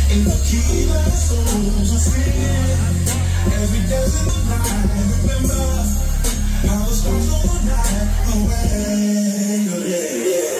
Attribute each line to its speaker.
Speaker 1: And the key to our souls are singing. Every desert night, remember how the stars don't night away. Yeah, yeah.